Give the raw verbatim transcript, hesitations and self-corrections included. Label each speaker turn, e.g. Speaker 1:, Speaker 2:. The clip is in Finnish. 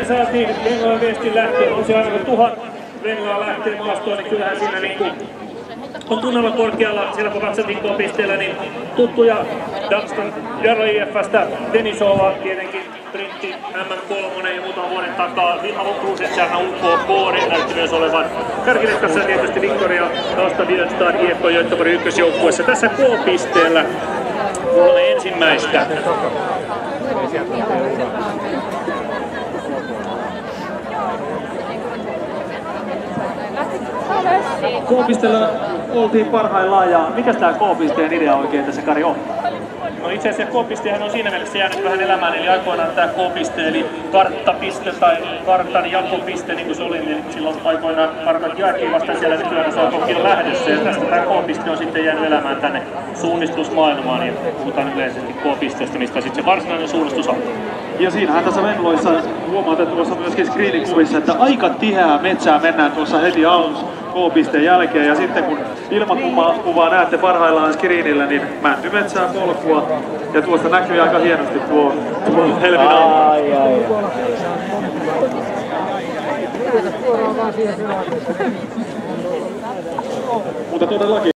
Speaker 1: saatiin Venloa viestin lähtöön. On se aina kun tuhat Venloa lähtee maastoon, niin kyllähän siinä niinku on tunnelma korkealla. Siellä kun katsottiin K-pisteellä, niin tuttuja Dunstan Jaro I F:stä, Denisova tietenkin, Sprintti, M M kolme ja muutaman vuoden takaa. Vilma Lundqvist-Tjärna U K K näytti myös olevan kärkiretkassa tietysti Victoria Rasta Björnstad I F K Göteborg ykkösjoukkueessa. Tässä K-pisteellä kolme ensimmäistä.
Speaker 2: K-pisteellä oltiin parhaillaan ja mikä tää K-pisteen idea oikein tässä, Kari, on?
Speaker 1: No itse asiassa K-pistehän on siinä mielessä jäänyt vähän elämään, eli aikoinaan tämä K-piste eli karttapiste tai kartan jakopiste, niin kuin se oli, niin silloin aikoinaan kartat jaettiin vasta siellä nykyään se on kokin lähdössä, ja tästä tämä K-piste on sitten jäänyt elämään tänne suunnistusmaailmaan, ja puhutaan yleisesti K-pisteestä, mistä sitten se varsinainen suunnistus on.
Speaker 2: Ja siinähän tässä Venloissa huomaat, että tuossa myöskin screenikuvissa, että aika tiheää metsää mennään tuossa heti alussa K-pisteen jälkeen, ja sitten kun ilmakuvaa näette parhaillaan screenillä, niin mäntymetsää polkua, ja tuosta näkyy aika hienosti tuo, tuo helmin alue. Mutta todellakin